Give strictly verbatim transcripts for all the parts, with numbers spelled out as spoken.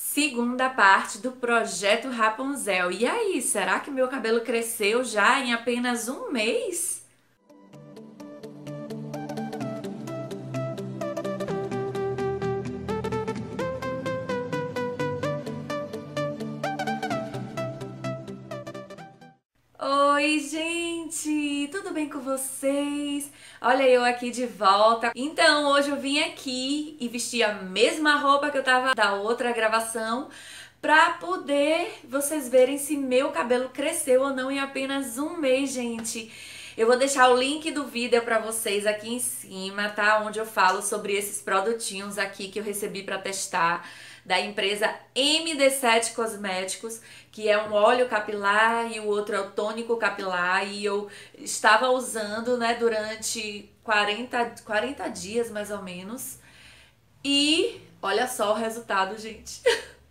Segunda parte do projeto Rapunzel. E aí, será que meu cabelo cresceu já em apenas um mês? Oi, gente! Tudo bem com vocês? Olha eu aqui de volta. Então, hoje eu vim aqui e vesti a mesma roupa que eu tava da outra gravação pra poder vocês verem se meu cabelo cresceu ou não em apenas um mês, gente. Eu vou deixar o link do vídeo pra vocês aqui em cima, tá? Onde eu falo sobre esses produtinhos aqui que eu recebi pra testar da empresa M D sete Cosméticos, que é um óleo capilar e o outro é o tônico capilar, e eu estava usando, né, durante quarenta, quarenta dias mais ou menos. E olha só o resultado, gente.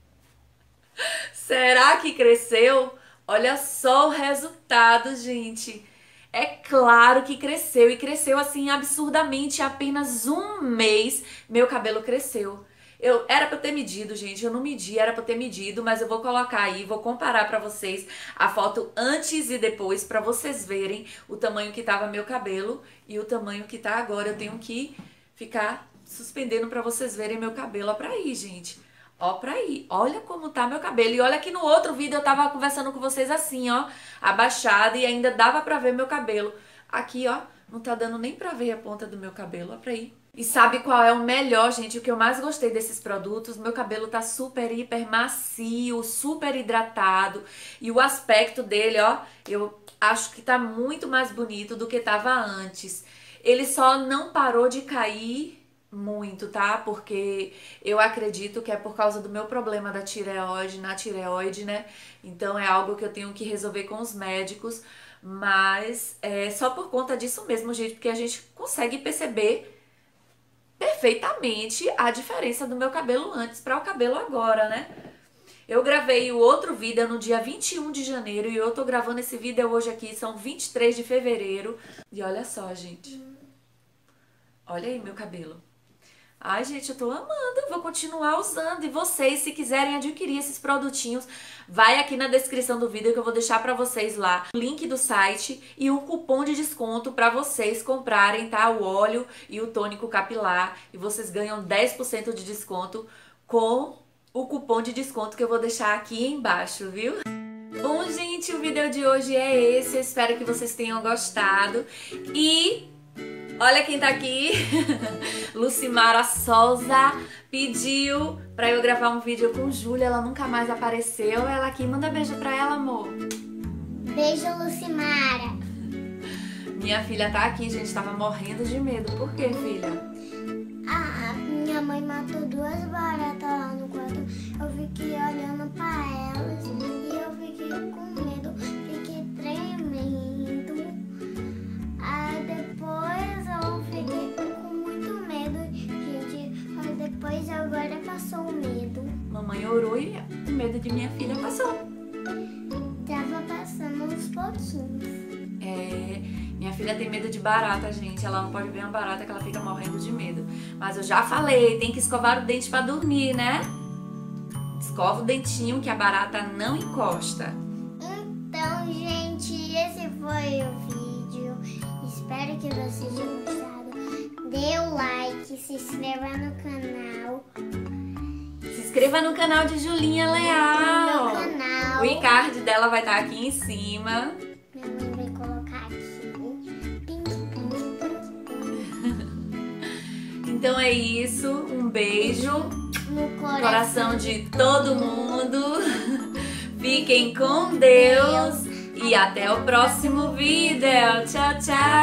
Será que cresceu? Olha só o resultado, gente. É claro que cresceu, e cresceu assim absurdamente. Em apenas um mês meu cabelo cresceu. Eu, era pra eu ter medido, gente, eu não medi, era pra eu ter medido, mas eu vou colocar aí, vou comparar pra vocês a foto antes e depois, pra vocês verem o tamanho que tava meu cabelo e o tamanho que tá agora. Eu tenho que ficar suspendendo pra vocês verem meu cabelo. Ó pra aí, gente. Ó pra aí. Olha como tá meu cabelo. E olha que no outro vídeo eu tava conversando com vocês assim, ó, abaixada, e ainda dava pra ver meu cabelo. Aqui, ó, não tá dando nem pra ver a ponta do meu cabelo. Ó pra aí. E sabe qual é o melhor, gente? O que eu mais gostei desses produtos? Meu cabelo tá super, hiper macio, super hidratado. E o aspecto dele, ó, eu acho que tá muito mais bonito do que tava antes. Ele só não parou de cair muito, tá? Porque eu acredito que é por causa do meu problema da tireoide, na tireoide, né? Então é algo que eu tenho que resolver com os médicos. Mas é só por conta disso mesmo, gente, porque a gente consegue perceber perfeitamente a diferença do meu cabelo antes para o cabelo agora, né? Eu gravei o outro vídeo no dia vinte e um de janeiro e eu tô gravando esse vídeo hoje aqui, são vinte e três de fevereiro. E olha só, gente. Olha aí meu cabelo. Ai, gente, eu tô amando, vou continuar usando. E vocês, se quiserem adquirir esses produtinhos, vai aqui na descrição do vídeo que eu vou deixar pra vocês lá o link do site e o cupom de desconto pra vocês comprarem, tá? O óleo e o tônico capilar. E vocês ganham dez por cento de desconto com o cupom de desconto que eu vou deixar aqui embaixo, viu? Bom, gente, o vídeo de hoje é esse. Eu espero que vocês tenham gostado. E olha quem tá aqui. Lucimara Souza pediu pra eu gravar um vídeo com Júlia. Ela nunca mais apareceu. Ela aqui, manda beijo pra ela, amor. Beijo, Lucimara. Minha filha tá aqui, gente. Tava morrendo de medo. Por quê, filha? Ah, minha mãe matou duas baratas lá no quarto. Eu fiquei olhando pra elas e eu fiquei com medo. Fiquei tremendo. Aí depois eu fiquei com muito medo, gente. Mas depois agora passou o medo. Mamãe orou e o medo de minha filha passou. Tava passando uns pouquinhos. É, minha filha tem medo de barata, gente. Ela não pode ver uma barata que ela fica morrendo de medo. Mas eu já falei, tem que escovar o dente pra dormir, né? Escova o dentinho que a barata não encosta. Então, gente, esse foi o vídeo. Espero que vocês tenham gostado. Dê o like, se inscreva no canal. Se inscreva no canal de Julinha Leal. No canal. O e-card dela vai estar aqui em cima. Minha mãe vai colocar aqui. Pim, pim, pim. Então é isso. Um beijo No no coração, coração de todo mundo. Fiquem com Deus. E até o próximo vídeo. Tchau, tchau.